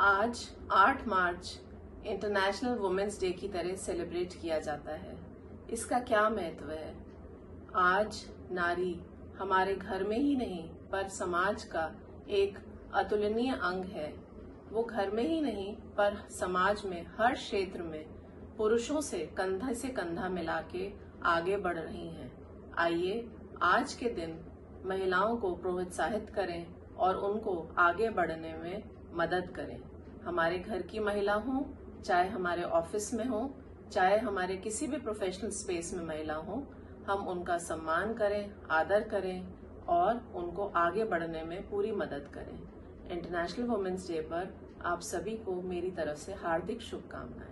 आज 8 मार्च international women's day की तरह सेलिब्रेट किया जाता है। इसका क्या महत्व है? आज नारी हमारे घर में ही नहीं पर समाज का एक अतुलनीय अंग है। वो घर में ही नहीं पर समाज में हर क्षेत्र में पुरुषों से कंधा मिला के आगे बढ़ रही हैं। आइए आज के दिन महिलाओं को प्रोत्साहित करें और उनको आगे बढ़ने में मदद करें। हमारे घर की महिला हो, चाहे हमारे ऑफिस में हो, चाहे हमारे किसी भी प्रोफेशनल स्पेस में महिला हो, हम उनका सम्मान करें, आदर करें और उनको आगे बढ़ने में पूरी मदद करें। इंटरनेशनल वुमेन्स डे पर आप सभी को मेरी तरफ से हार्दिक शुभकामनाएं।